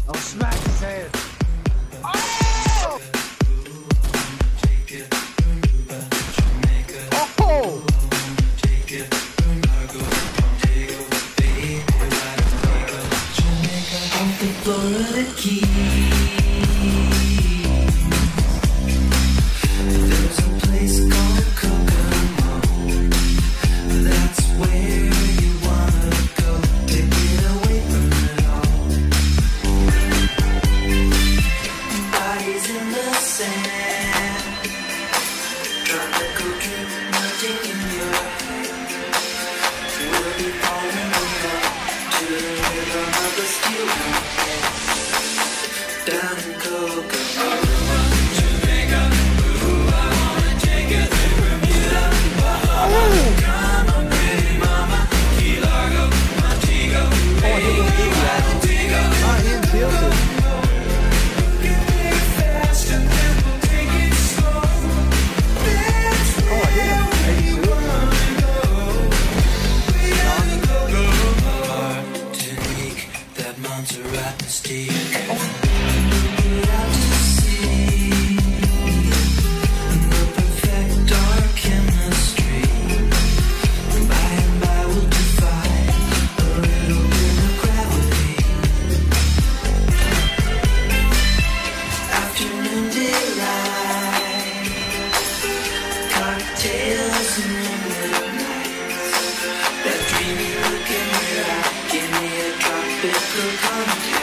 I'll smack his head. Oh! Oh! The key. There's a place called Kokomo. That's where you wanna go to get away from it all. Bodies in the sand, tropical drink melting in your hand. We'll be falling in love to the rhythm of the steel drum. Down in Kokomo, Jamaica, ooh, I wanna take you to Bermuda, Bahama. Come on, pretty mama, Key Largo, Montego, baby, Montego. Get there fast and then we'll take it slow. That's where we wanna go. We gotta go, Martinique, that Montserrat mystique. Cocktails and moonlit nights, that dreamy look in your eye, give me a tropical contact.